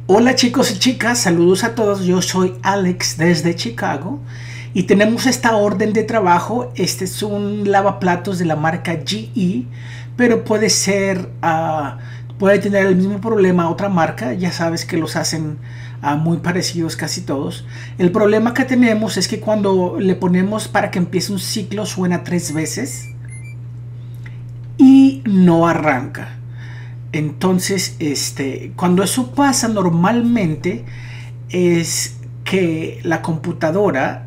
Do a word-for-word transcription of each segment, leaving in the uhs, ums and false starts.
Hola chicos y chicas, saludos a todos, yo soy Alex desde Chicago y tenemos esta orden de trabajo. Este es un lavaplatos de la marca G E, pero puede ser, uh, puede tener el mismo problema otra marca, ya sabes que los hacen uh, muy parecidos casi todos. El problema que tenemos es que cuando le ponemos para que empiece un ciclo suena tres veces y no arranca. Entonces, este, cuando eso pasa normalmente es que la computadora,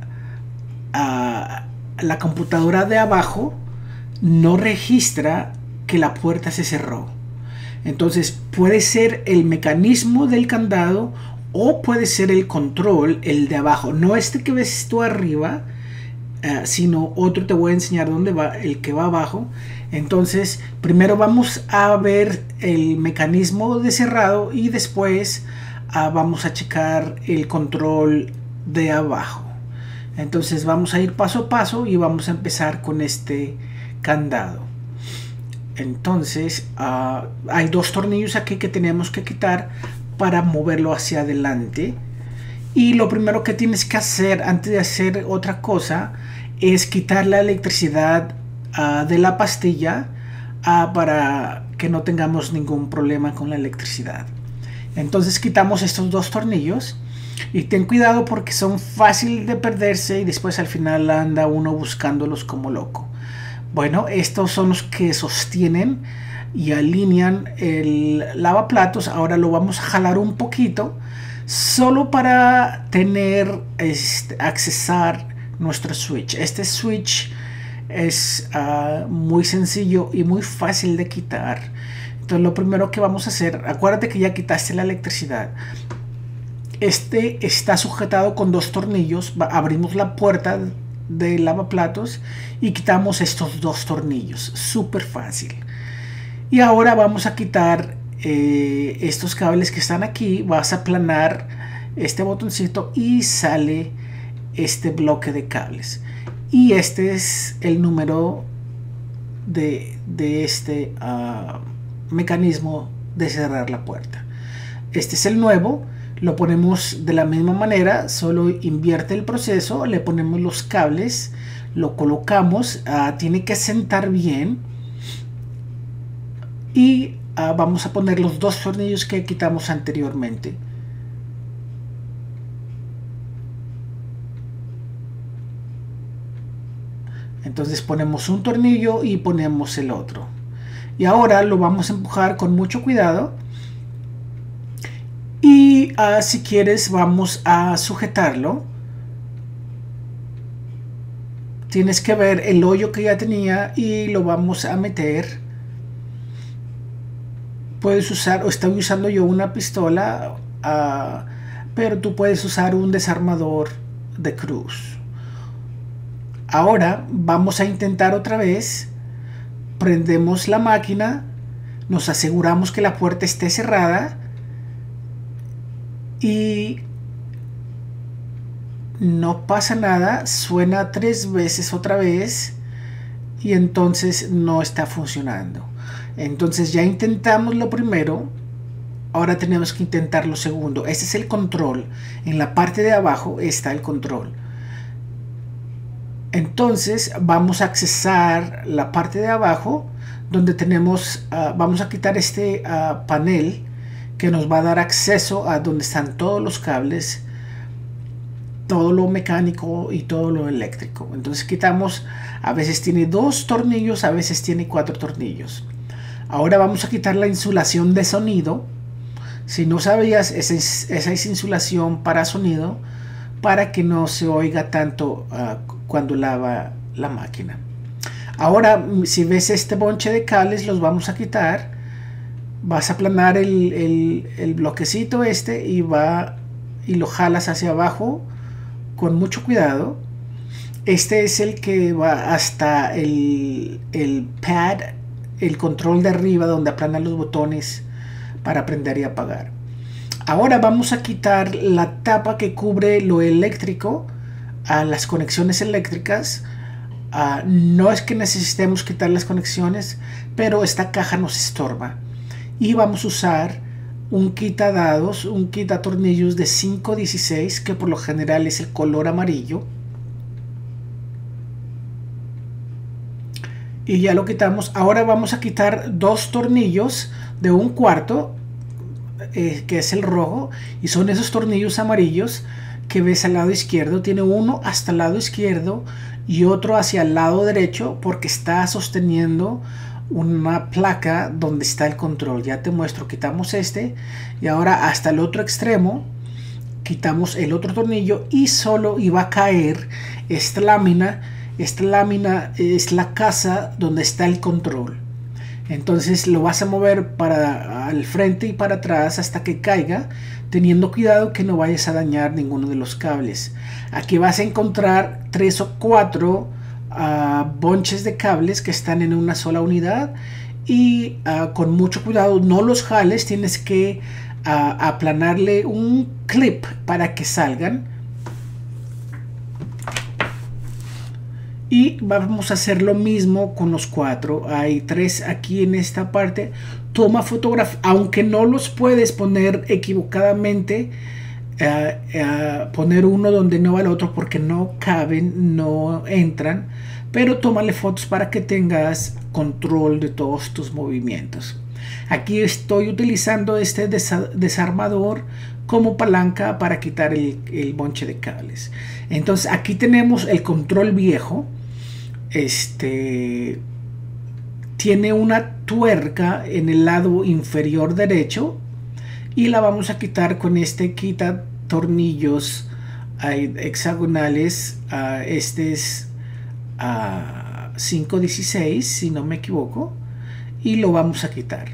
uh, la computadora de abajo no registra que la puerta se cerró. Entonces puede ser el mecanismo del candado o puede ser el control, el de abajo, no este que ves tú arriba, uh, sino otro. Te voy a enseñar dónde va, el que va abajo. Entonces primero vamos a ver el mecanismo de cerrado y después uh, vamos a checar el control de abajo. Entonces vamos a ir paso a paso y vamos a empezar con este candado. Entonces uh, hay dos tornillos aquí que tenemos que quitar para moverlo hacia adelante, y lo primero que tienes que hacer antes de hacer otra cosa es quitar la electricidad Uh, de la pastilla uh, para que no tengamos ningún problema con la electricidad. Entonces quitamos estos dos tornillos y ten cuidado porque son fáciles de perderse y después al final anda uno buscándolos como loco. Bueno, estos son los que sostienen y alinean el lavaplatos. Ahora lo vamos a jalar un poquito solo para tener este, accesar nuestro switch. Este switch es uh, muy sencillo y muy fácil de quitar. Entonces lo primero que vamos a hacer, acuérdate que ya quitaste la electricidad. Este está sujetado con dos tornillos. Abrimos la puerta del lavaplatos y quitamos estos dos tornillos, súper fácil. Y ahora vamos a quitar eh, estos cables que están aquí. Vas a aplanar este botoncito y sale este bloque de cables. Y este es el número de, de este uh, mecanismo de cerrar la puerta. Este es el nuevo. Lo ponemos de la misma manera, solo invierte el proceso. Le ponemos los cables, lo colocamos, uh, tiene que sentar bien. Y uh, vamos a poner los dos tornillos que quitamos anteriormente. Entonces ponemos un tornillo y ponemos el otro. Y ahora lo vamos a empujar con mucho cuidado. Y uh, si quieres vamos a sujetarlo. Tienes que ver el hoyo que ya tenía y lo vamos a meter. Puedes usar, o estoy usando yo una pistola, uh, pero tú puedes usar un desarmador de cruz. Ahora vamos a intentar otra vez. Prendemos la máquina, nos aseguramos que la puerta esté cerrada y no pasa nada. Suena tres veces otra vez y entonces no está funcionando. Entonces ya intentamos lo primero, ahora tenemos que intentar lo segundo. Este es el control. En la parte de abajo está el control. Entonces vamos a accesar la parte de abajo donde tenemos, uh, vamos a quitar este uh, panel que nos va a dar acceso a donde están todos los cables, todo lo mecánico y todo lo eléctrico. Entonces quitamos, a veces tiene dos tornillos, a veces tiene cuatro tornillos. Ahora vamos a quitar la insulación de sonido. Si no sabías, esa es, esa es insulación para sonido, para que no se oiga tanto uh, cuando lava la máquina. Ahora si ves este bonche de cables los vamos a quitar. Vas a aplanar el, el, el bloquecito este y, va, y lo jalas hacia abajo con mucho cuidado. Este es el que va hasta el, el pad, el control de arriba donde aplanan los botones para prender y apagar. Ahora vamos a quitar la tapa que cubre lo eléctrico, a las conexiones eléctricas. Uh, no es que necesitemos quitar las conexiones, pero esta caja nos estorba. Y vamos a usar un quitadados, un quitatornillos de cinco dieciséis, que por lo general es el color amarillo. Y ya lo quitamos. Ahora vamos a quitar dos tornillos de un cuarto, eh, que es el rojo, y son esos tornillos amarillos que ves al lado izquierdo. Tiene uno hasta el lado izquierdo y otro hacia el lado derecho, porque está sosteniendo una placa donde está el control. Ya te muestro. Quitamos este y ahora hasta el otro extremo quitamos el otro tornillo y solo iba a caer esta lámina. Esta lámina es la casa donde está el control. Entonces lo vas a mover para al frente y para atrás hasta que caiga, teniendo cuidado que no vayas a dañar ninguno de los cables. Aquí vas a encontrar tres o cuatro uh, bonches de cables que están en una sola unidad, y uh, con mucho cuidado no los jales, tienes que uh, aplanarle un clip para que salgan. Y vamos a hacer lo mismo con los cuatro. Hay tres aquí en esta parte. Toma fotografía, aunque no los puedes poner equivocadamente, uh, uh, poner uno donde no va el otro, porque no caben, no entran. Pero tómale fotos para que tengas control de todos tus movimientos. Aquí estoy utilizando este desarmador como palanca para quitar el, el bonche de cables. Entonces aquí tenemos el control viejo. Este tiene una tuerca en el lado inferior derecho y la vamos a quitar con este quita tornillos hexagonales. Uh, este es uh, cinco dieciséis, si no me equivoco, y lo vamos a quitar.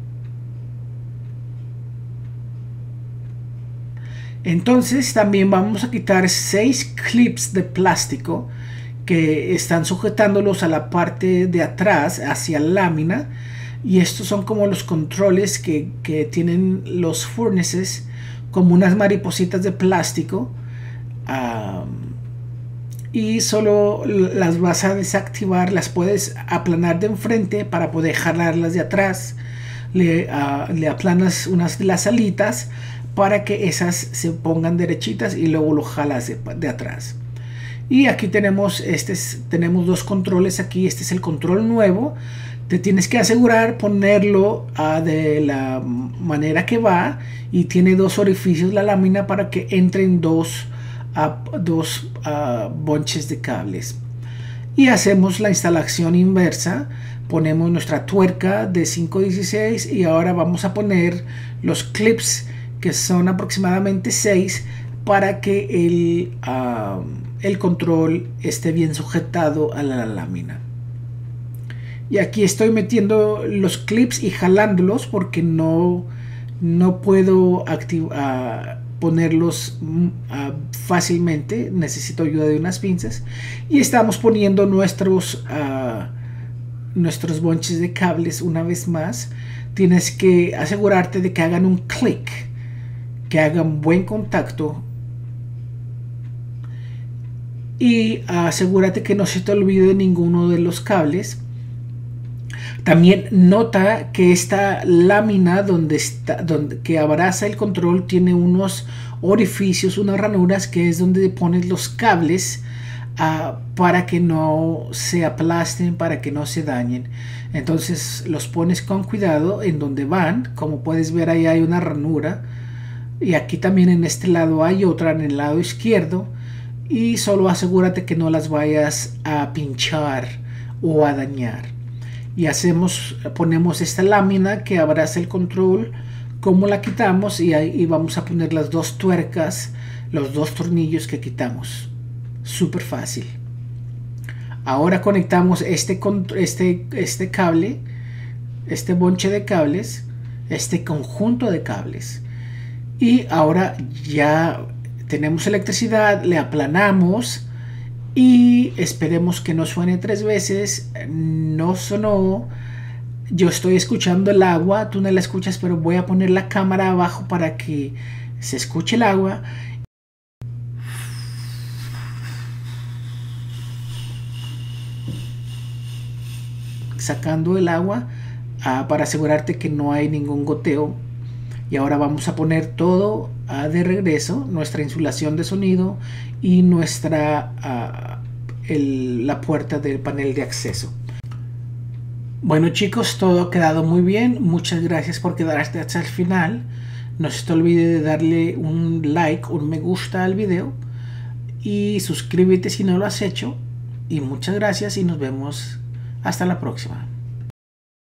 Entonces también vamos a quitar seis clips de plástico que están sujetándolos a la parte de atrás hacia la lámina, y estos son como los controles que, que tienen los furnaces, como unas maripositas de plástico, um, y solo las vas a desactivar. Las puedes aplanar de enfrente para poder jalarlas de atrás. Le, uh, le aplanas unas de las alitas para que esas se pongan derechitas y luego lo jalas de, de atrás. Y aquí tenemos, este es, tenemos dos controles aquí. Este es el control nuevo. Te tienes que asegurar ponerlo uh, de la manera que va, y tiene dos orificios la lámina para que entren dos, uh, dos uh, bonches de cables. Y hacemos la instalación inversa. Ponemos nuestra tuerca de cinco dieciséis y ahora vamos a poner los clips, que son aproximadamente seis, para que el, uh, el control esté bien sujetado a la lámina. Y aquí estoy metiendo los clips y jalándolos porque no, no puedo activar, uh, ponerlos uh, fácilmente. Necesito ayuda de unas pinzas. Y estamos poniendo nuestros, uh, nuestros bonches de cables una vez más. Tienes que asegurarte de que hagan un clic, que hagan buen contacto, y asegúrate que no se te olvide ninguno de los cables. También nota que esta lámina donde está, donde, que abraza el control, tiene unos orificios, unas ranuras, que es donde pones los cables uh, para que no se aplasten, para que no se dañen. Entonces los pones con cuidado en donde van. Como puedes ver, ahí hay una ranura, y aquí también en este lado hay otra, en el lado izquierdo, y solo asegúrate que no las vayas a pinchar o a dañar. Y hacemos, ponemos esta lámina que abraza el control, como la quitamos, y ahí vamos a poner las dos tuercas, los dos tornillos que quitamos. Súper fácil. Ahora conectamos este, este, este cable, este bonche de cables, este conjunto de cables, y ahora ya tenemos electricidad. Le aplanamos y esperemos que no suene tres veces. No sonó. Yo estoy escuchando el agua, tú no la escuchas, pero voy a poner la cámara abajo para que se escuche el agua. Sacando el agua uh, para asegurarte que no hay ningún goteo. Y ahora vamos a poner todo uh, de regreso, nuestra insulación de sonido y nuestra uh, el, la puerta del panel de acceso. Bueno chicos, todo ha quedado muy bien. Muchas gracias por quedarte hasta el final. No se te olvide de darle un like, un me gusta al video y suscríbete si no lo has hecho. Y muchas gracias y nos vemos hasta la próxima.